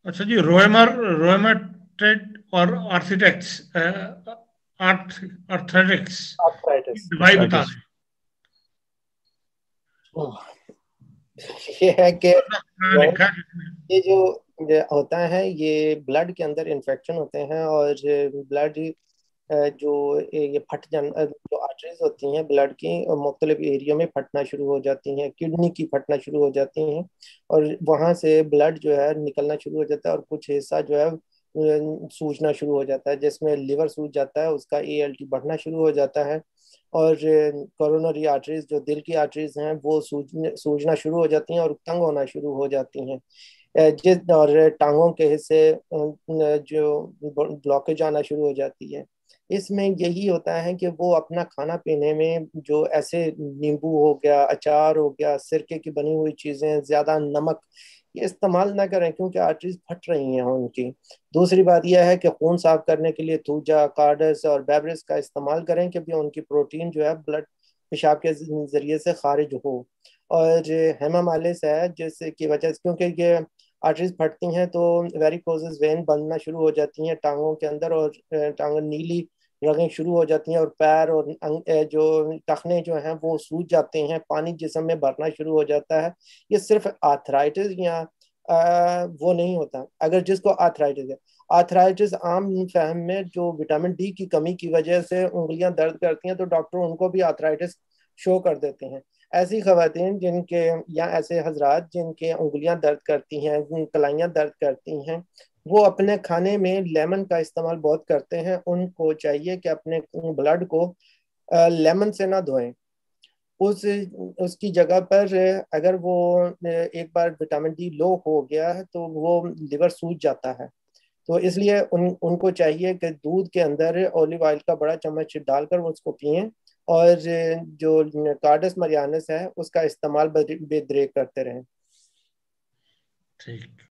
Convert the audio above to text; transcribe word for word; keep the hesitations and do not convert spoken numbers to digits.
अच्छा जी, रोएमर रोएमाटेड और आर्थेटिक्स आर्थ आर्थेटिक्स आर्थराइटिस। दवाई बता आर्थराइटिस। दें। ये है कि हाँ, लिखा है जिसमें। ये जो ये होता है, ये ब्लड के अंदर इन्फेक्शन होते हैं, और ब्लड जो ये फट जान जो आर्टरीज होती हैं ब्लड की, मुख्तलिफ एरिया में फटना शुरू हो जाती हैं, किडनी की फटना शुरू हो जाती हैं, और वहाँ से ब्लड जो है निकलना शुरू हो जाता है, और कुछ हिस्सा जो है अ, सूजना शुरू हो जाता है, जिसमें लिवर सूज जाता है, उसका ए एल टी बढ़ना शुरू हो जाता है, और कोरोनरी आर्टरीज जो दिल की आर्टरीज हैं वो सूजने सूजना शुरू हो जाती हैं और तंग होना शुरू हो जाती हैं। अ, जिस और टांगों के हिस्से अ, जो ब्लॉकेज आना शुरू हो जाती है। इसमें यही होता है कि वो अपना खाना पीने में जो ऐसे नींबू हो गया, अचार हो गया, सिरके की बनी हुई चीजें, ज्यादा नमक ये इस्तेमाल ना करें, क्योंकि आर्टरीज फट रही हैं उनकी। दूसरी बात यह है कि खून साफ करने के लिए थूजा, कार्डस और बेवरेज का इस्तेमाल करें, क्योंकि उनकी प्रोटीन जो है ब्लड पेशाब के जरिए से खारिज हो। और हेमामालिस है जिससे की वजह से, क्योंकि ये आर्टरीज फटती हैं तो वेरिकोजेस वेन बनना शुरू हो जाती हैं टांगों के अंदर, और टांगों नीली रगें शुरू हो जाती हैं, और पैर और अंग, अ, जो टखने जो हैं वो सूज जाते हैं, पानी जिस्म में भरना शुरू हो जाता है। ये सिर्फ आर्थराइटिस या अ, वो नहीं होता। अगर जिसको आर्थराइटिस है, आर्थराइटिस आम फहम में जो विटामिन डी की कमी की वजह से उंगलियां दर्द करती हैं, तो डॉक्टर उनको भी आर्थराइटिस शो कर देते हैं। ऐसी खवातीन जिनके या ऐसे हजरात जिनके उंगलियां दर्द करती हैं, कलाइयां दर्द करती हैं, वो अपने खाने में लेमन का इस्तेमाल बहुत करते हैं। उनको चाहिए कि अपने ब्लड को लेमन से ना धोएं। उस उसकी जगह पर अगर वो एक बार विटामिन डी लो हो गया है तो वो लिवर सूज जाता है। तो इसलिए उन उनको चाहिए कि दूध के अंदर ऑलिव ऑयल का बड़ा चम्मच डालकर वो उसको पिएं, और जो कार्डस मरियानस है उसका इस्तेमाल बेदरे करते रहें। ठीक।